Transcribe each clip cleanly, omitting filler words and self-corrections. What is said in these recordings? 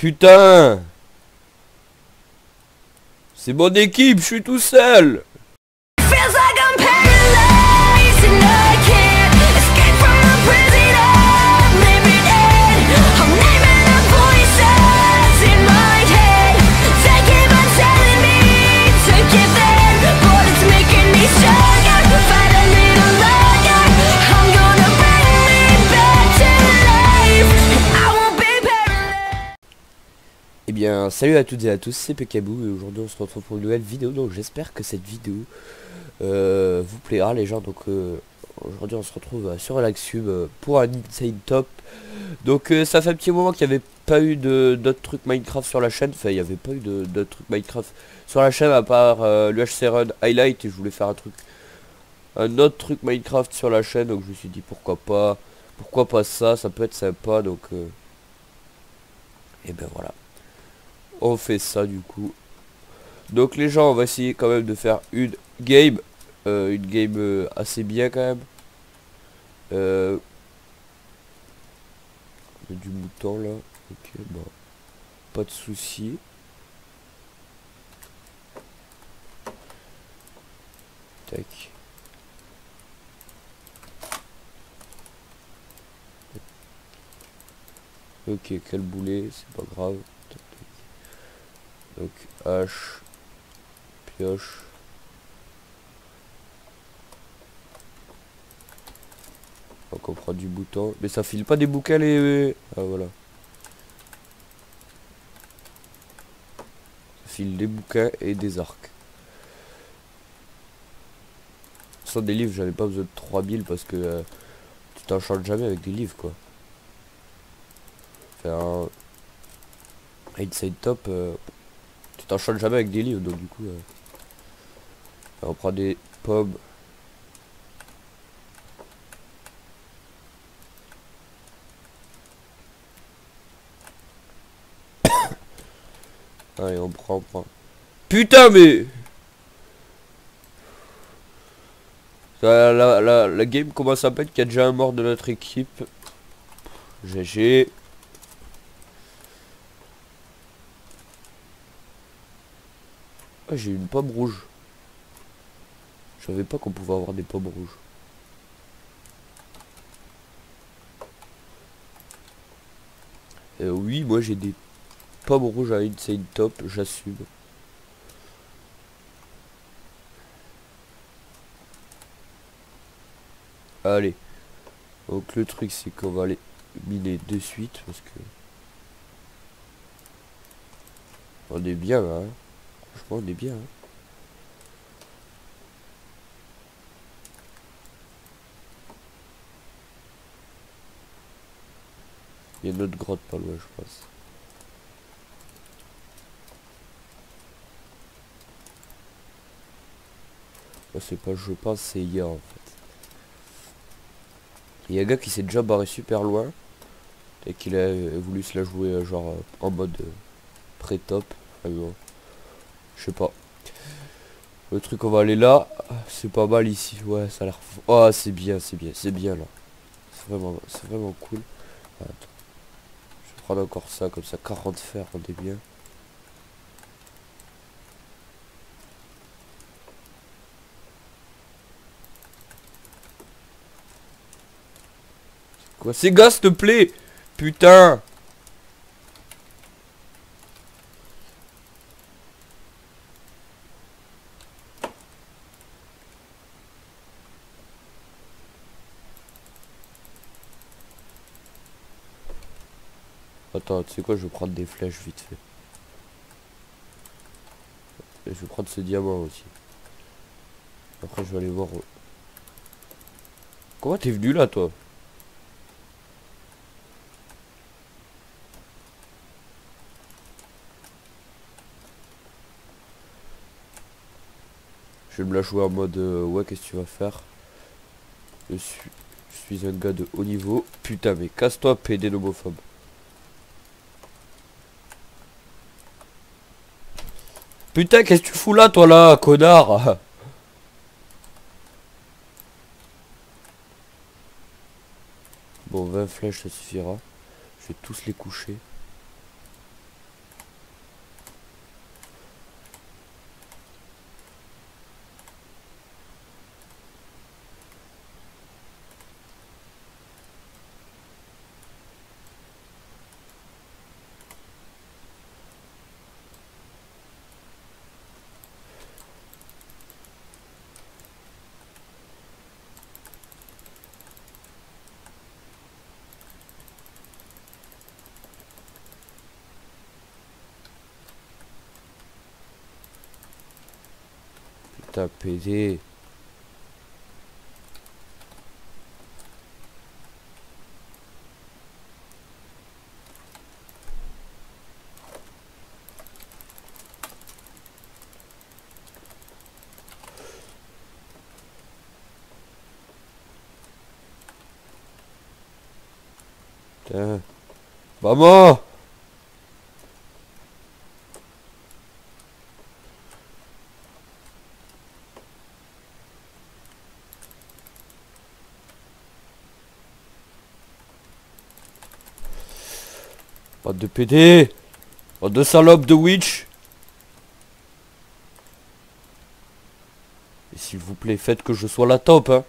Putain! C'est mon équipe, je suis tout seul! Feels like I'm paralyzed and I can't escape from the prison of living in. I'm naming the voices in my head. They keep on telling me to give in, but it's making me stronger. Fight a little longer. I'm gonna bring me back to life. I won't be paralyzed. Eh bien, salut à toutes et à tous, c'est Pekaboo et aujourd'hui on se retrouve pour une nouvelle vidéo. Donc j'espère que cette vidéo vous plaira les gens. Donc aujourd'hui on se retrouve sur Relaxube pour un Insane Top. Donc ça fait un petit moment qu'il n'y avait pas eu d'autres trucs Minecraft sur la chaîne. Enfin il n'y avait pas eu d'autres trucs Minecraft sur la chaîne à part l'UHC Run Highlight. Et je voulais faire un autre truc Minecraft sur la chaîne. Donc je me suis dit pourquoi pas ça, ça peut être sympa. Donc et ben voilà, on fait ça du coup. Donc les gens, on va essayer quand même de faire une game assez bien quand même. Il y a du mouton là. Ok, bon, pas de soucis. Tac. Ok, quel boulet, c'est pas grave. Tac, tac. Donc hache, pioche. Donc on prend du bouton. Mais ça file pas des bouquins les... Ah voilà. Ça file des bouquins et des arcs. Sans des livres, j'avais pas besoin de 3000 parce que tu t'enchantes jamais avec des livres quoi. Faire un Insane Top, tu t'enchantes jamais avec des livres, donc du coup on prend des pommes. Allez, on prend. Putain mais la game commence à peine qu'il y a déjà un mort de notre équipe. GG. Ah, j'ai une pomme rouge. Je savais pas qu'on pouvait avoir des pommes rouges. Oui, moi j'ai des pommes rouges à Insane Top, j'assume. Allez. Donc le truc c'est qu'on va aller miner de suite parce que on est bien là, hein. Franchement on est bien, hein. Il y a une autre grotte pas loin je pense. C'est pas je pense, c'est hier en fait. Il y a un gars qui s'est déjà barré super loin et qu'il a voulu se la jouer genre en mode pré-top. Bon, je sais pas. Le truc on va aller là, c'est pas mal ici. Ouais ça a l'air. Oh c'est bien là. C'est vraiment cool. Attends. Je vais prendre encore ça comme ça, 40 fer, on est bien. Quoi ces gars s'il te plaît? Putain. Attends, tu sais quoi, je vais prendre des flèches vite fait. Et je vais prendre ce diamant aussi. Après je vais aller voir. Comment t'es venu là toi? Je vais me la jouer en mode ouais qu'est-ce que tu vas faire? Je suis un gars de haut niveau. Putain mais casse-toi PD nomophobe. Putain qu'est-ce que tu fous là toi là connard? Bon 20 flèches ça suffira. Je vais tous les coucher. Putain, PD. Putain. Maman! Bande de PD! Bande de salopes de witch! Et s'il vous plaît, faites que je sois la top, hein!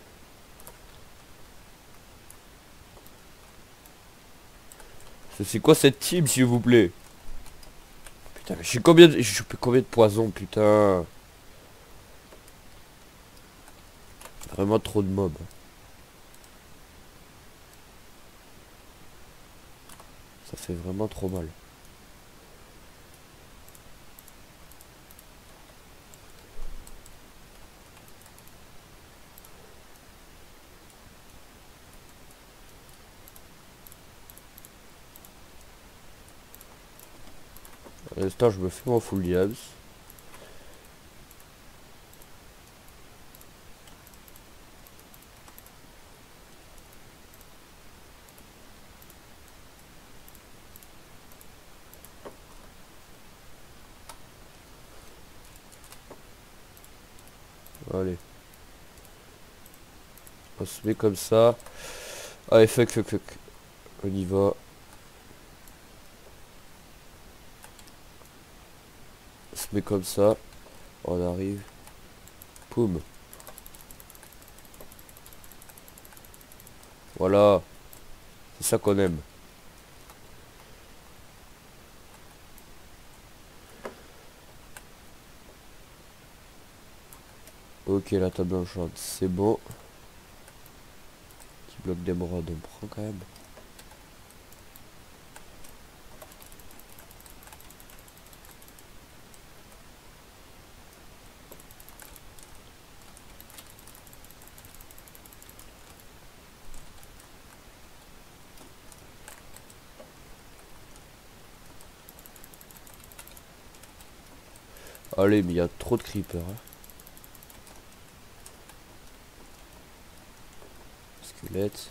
C'est quoi cette team, s'il vous plaît? Putain, mais j'ai combien de... Je peux combien de poison, putain? Vraiment trop de mobs. Ça fait vraiment trop mal. À l'instant, je me fais mon full diams. Allez. On se met comme ça. Allez, fuck. On y va. On se met comme ça. On arrive. Poum. Voilà. C'est ça qu'on aime. Ok, la table enchante, c'est bon. Petit bloc d'émeraude, on prend quand même. Allez, mais il y a trop de creepers. Hein. Squelette.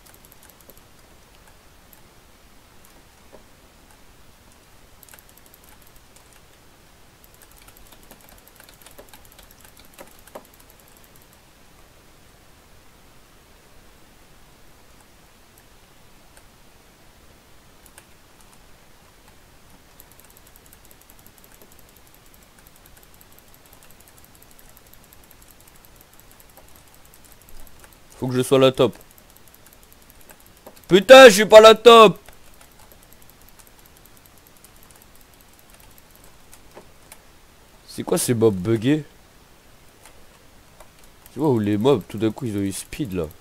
Faut que je sois la top. Putain, je suis pas la top. C'est quoi ces mobs buggés? Tu vois où les mobs tout d'un coup ils ont eu speed là.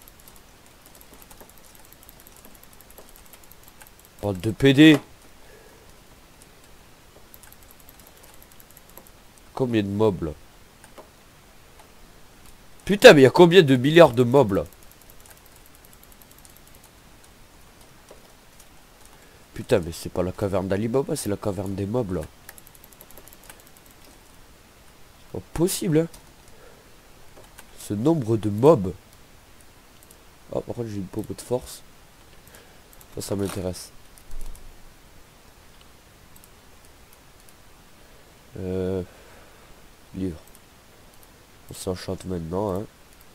Bande de PD. Combien de mobs là? Putain, mais il y a combien de milliards de mobs là? Putain, mais c'est pas la caverne d'Alibaba, c'est la caverne des mobs là. C'est pas possible, hein. Ce nombre de mobs. Ah, par contre, j'ai une popo de force. Ça m'intéresse. Livre. On s'enchante maintenant, hein.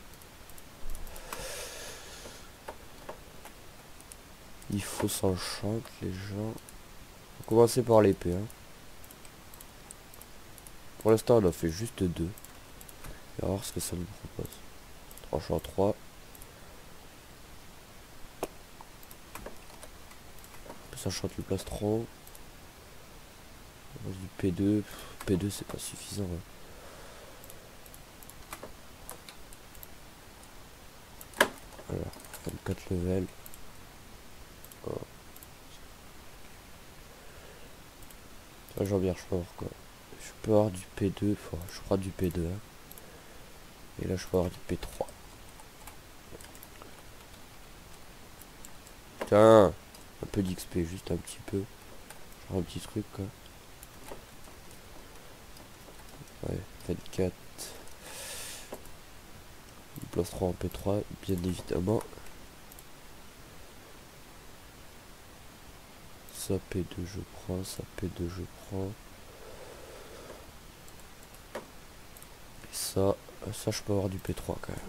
Il faut s'enchanter, les gens. On va commencer par l'épée, hein. Pour l'instant, on a fait juste 2. On va voir ce que ça nous propose. Tranchant 3. S'enchante le plastron. Du P2. P2, c'est pas suffisant, hein. Voilà, 24 levels. Oh. Ça, j'en vierge fort quoi. Je peux avoir du P2, enfin, je crois du P2. Hein. Et là je peux avoir du P3. Tiens, un peu d'XP, juste un petit peu. Genre un petit truc quoi. Ouais, 24. Place 3 en P3, bien évidemment. Ça P2 je prends, ça P2 je prends. Et ça je peux avoir du P3 quand même.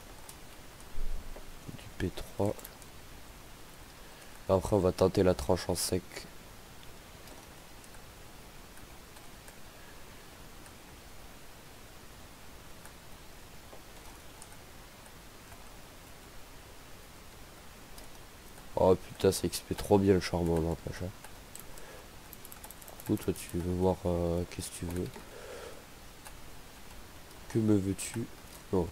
Du P3. Après on va tenter la tranche en sec. Oh putain, ça XP trop bien le charbon, n'empêche. Hein. Ou toi tu veux voir qu'est-ce que tu veux. Que me veux-tu? Non.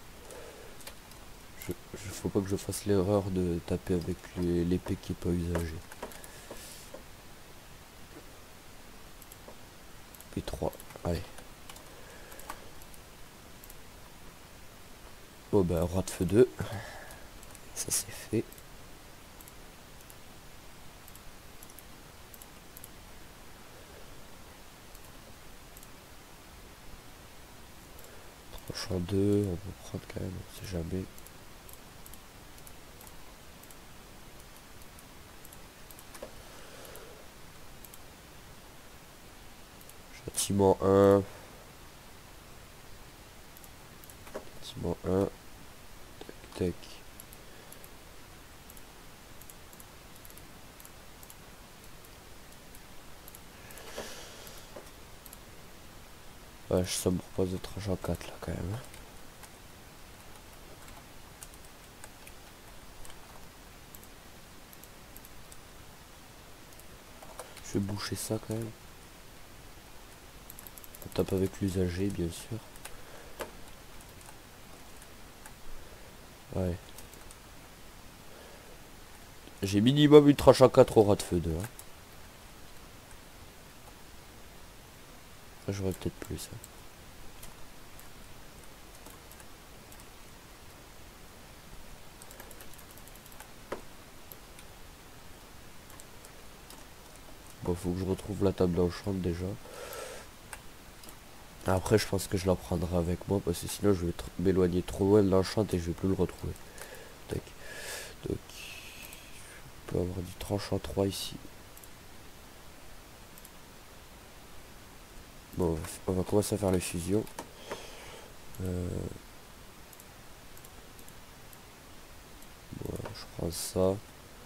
Faut pas que je fasse l'erreur de taper avec l'épée qui est pas usagée. P3, allez. Bon bah roi de feu 2. Ça c'est fait. Tranchant 2, on peut prendre quand même, on sait jamais. Châtiment 1. Châtiment 1. Tac tac. Ouais, ça me propose de tranchant 4 là quand même. Hein. Je vais boucher ça quand même. On tape avec l'usager bien sûr. Ouais. J'ai minimum une tranche à 4 au ras de feu 2. Hein. J'aurais peut-être plus. Hein. Bon, faut que je retrouve la table d'enchant déjà. Après, je pense que je la prendrai avec moi parce que sinon je vais m'éloigner trop loin de l'enchant et je vais plus le retrouver. Tac. Donc, je peux avoir du tranchant 3 ici. Bon, on va commencer à faire les fusions. Bon, je prends ça.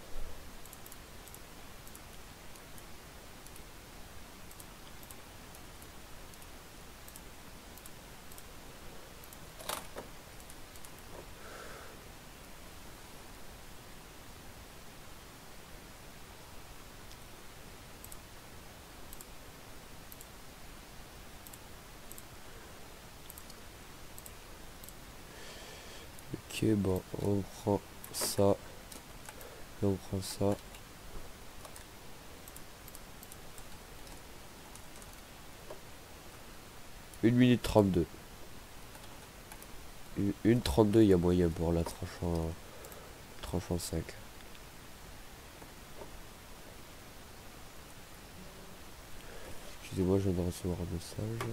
Ok, bon, on prend ça. Et on prend ça. Une minute 32. Une 32, il y a moyen pour la tranche en 5. Excusez-moi, je viens de recevoir un message.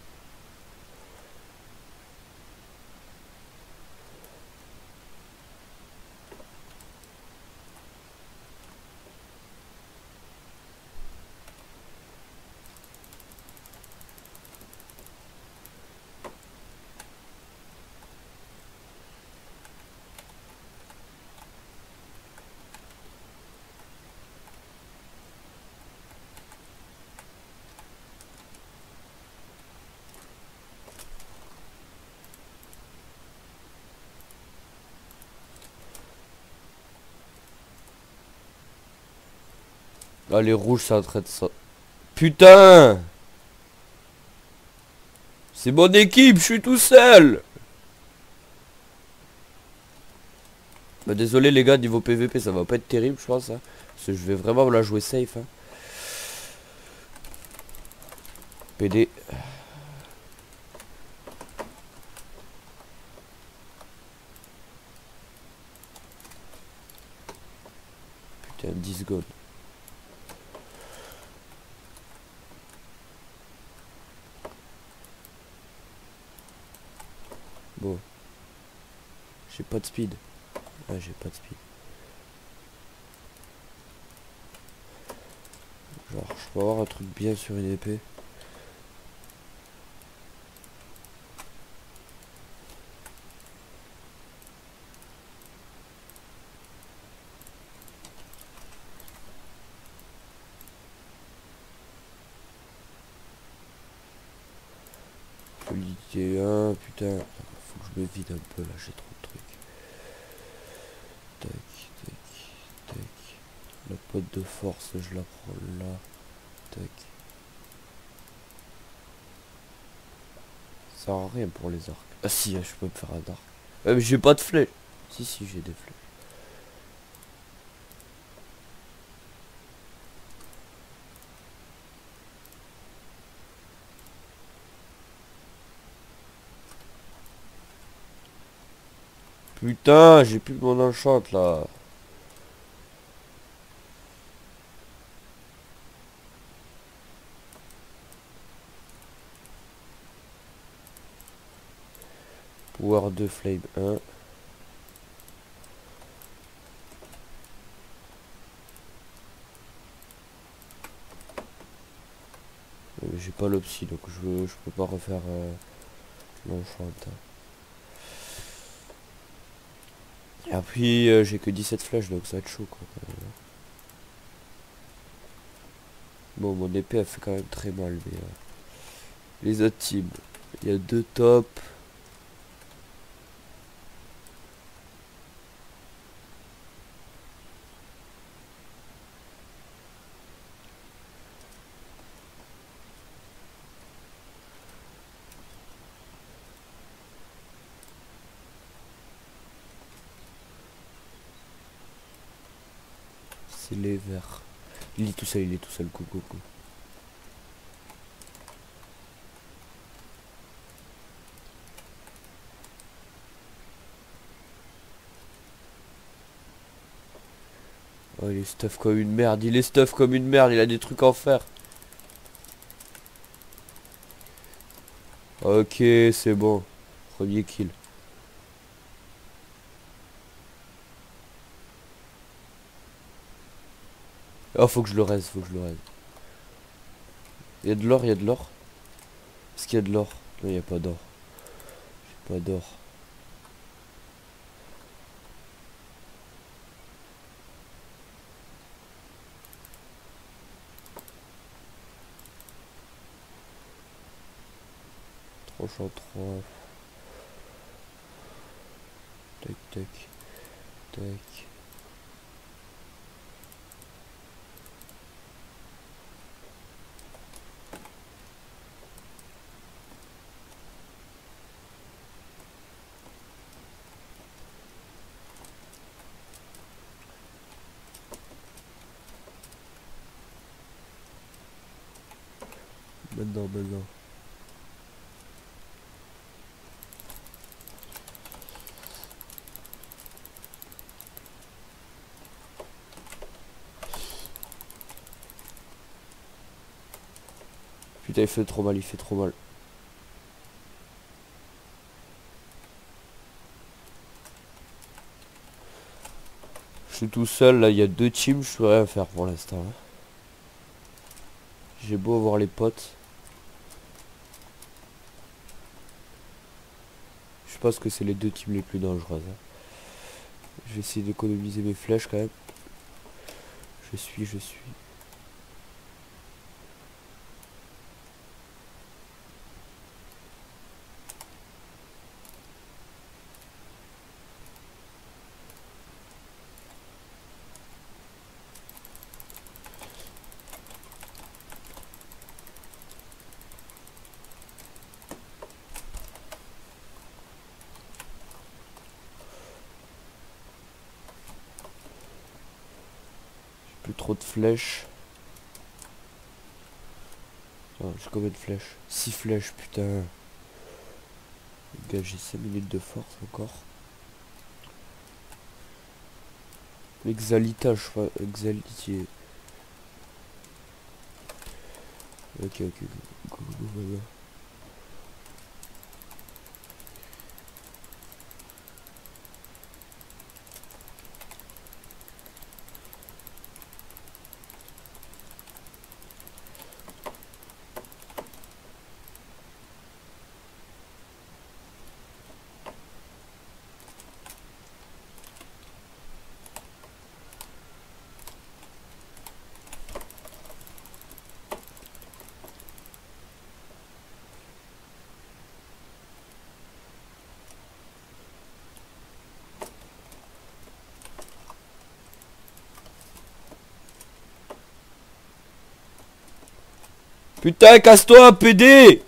Ah, les rouges, ça traite ça. Putain! C'est mon équipe, je suis tout seul! Bah désolé les gars, niveau PVP ça va pas être terrible je pense hein, parce que je vais vraiment me la jouer safe hein. PD. Putain, 10 secondes. Bon. J'ai pas de speed. Ah, j'ai pas de speed. Genre, je peux avoir un truc bien sur une épée. Solidité 1, putain. Faut que je me vide un peu là, j'ai trop de trucs. Tac, tac, tac. La pote de force, je la prends là. Tac. Ça sert à rien pour les arcs. Ah si, je peux me faire un arc. Mais j'ai pas de flèches. Si, si, j'ai des flèches. Putain, j'ai plus mon enchant là. Power 2 flame 1. J'ai pas l'opsie donc je peux pas refaire l'enchant. Et après j'ai que 17 flèches donc ça va être chaud quoi. Bon mon épée elle fait quand même très mal mais les autres teams. Il y a 2 tops. C'est les verts. Il est tout seul, coucou. Oh il est stuff comme une merde, il a des trucs en fer. Ok c'est bon. Premier kill. Oh faut que je le reste, Il y a de l'or. Est-ce qu'il y a de l'or? Non il n'y a pas d'or. J'ai pas d'or. Tranchant 3. Tac tac. Tac. Maintenant. Putain il fait trop mal. Je suis tout seul là, il y a 2 teams, je peux rien faire pour l'instant. J'ai beau avoir les potes. Je pense que c'est les 2 teams les plus dangereuses. Je vais essayer d'économiser mes flèches quand même. Je suis. Plus trop de flèches. Oh, j'ai combien de flèches? 6 flèches, putain. Les gars, j'ai 5 minutes de force encore. L'exalita, je crois. Exalitier. Ok, ok. Go, go, go, go. Putain, casse-toi, PD!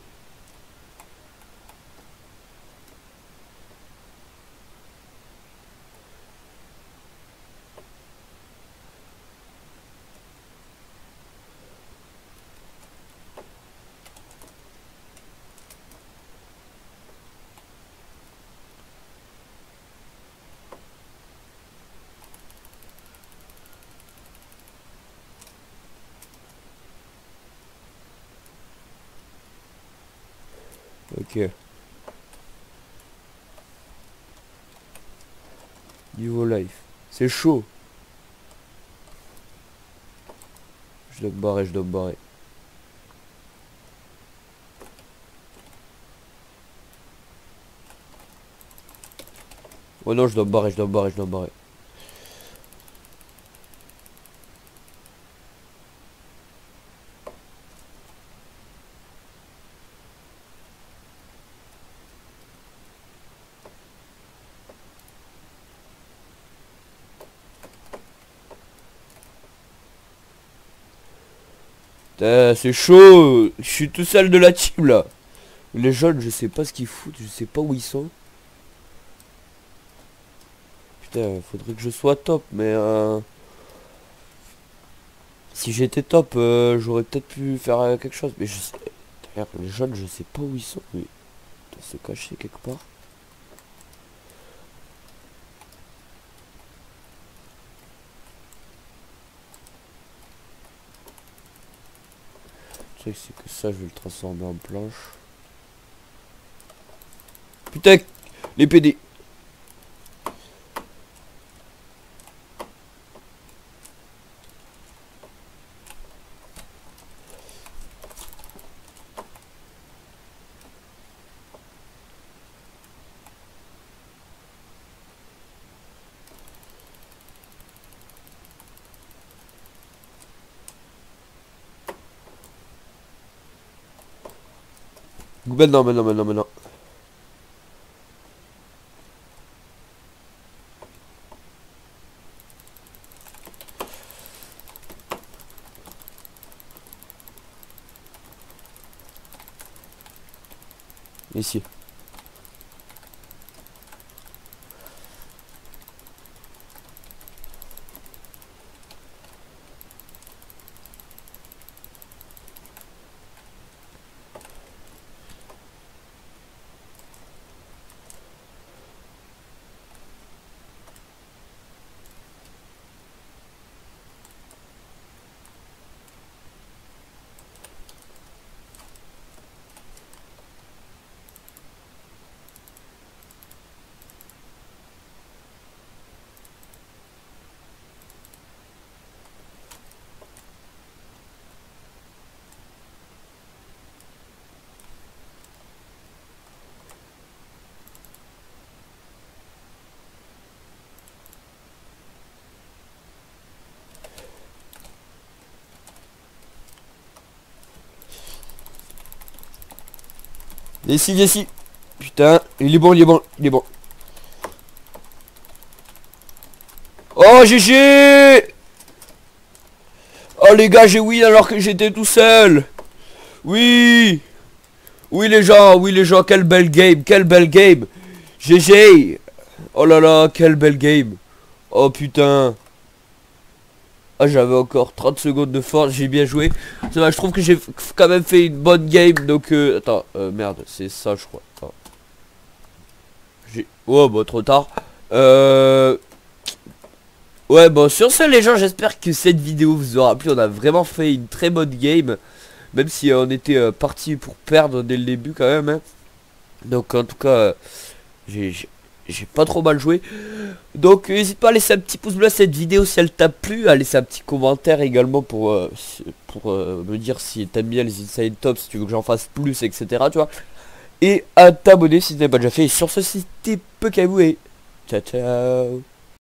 Ok. Niveau life. C'est chaud. Je dois me barrer, je dois me barrer. Oh non, je dois me barrer, je dois me barrer, je dois me barrer. Putain, c'est chaud. Je suis tout seul de la team là. Les jeunes, je sais pas ce qu'ils foutent, je sais pas où ils sont. Putain, faudrait que je sois top, mais si j'étais top, j'aurais peut-être pu faire quelque chose. Mais je sais... Regarde, les jeunes, je sais pas où ils sont. Mais ils doivent se cacher quelque part. Tu sais que c'est que ça, je vais le transformer en planche. Putain, les PD. Ben non, mais non, mais non, mais non. Ici. Ici, ici. Putain, il est bon, il est bon, il est bon. Oh, GG! Oh les gars, j'ai win alors que j'étais tout seul. Oui. Oui les gens, quelle belle game, quelle belle game. GG. Oh là là, quelle belle game. Oh putain. Ah, j'avais encore 30 secondes de force, j'ai bien joué. Ça va, je trouve que j'ai quand même fait une bonne game. Donc attends, merde, c'est ça je crois. Attends. Oh bah trop tard. Ouais, bon, sur ce les gens, j'espère que cette vidéo vous aura plu. On a vraiment fait une très bonne game. Même si on était parti pour perdre dès le début quand même, hein. Donc en tout cas, j'ai pas trop mal joué. Donc n'hésite pas à laisser un petit pouce bleu à cette vidéo si elle t'a plu. À laisser un petit commentaire également pour me dire si t'aimes bien les Inside Top, si tu veux que j'en fasse plus, etc. Tu vois. Et à t'abonner si tu n'as pas déjà fait. Et sur ce, c'était Pekabou et ciao ciao.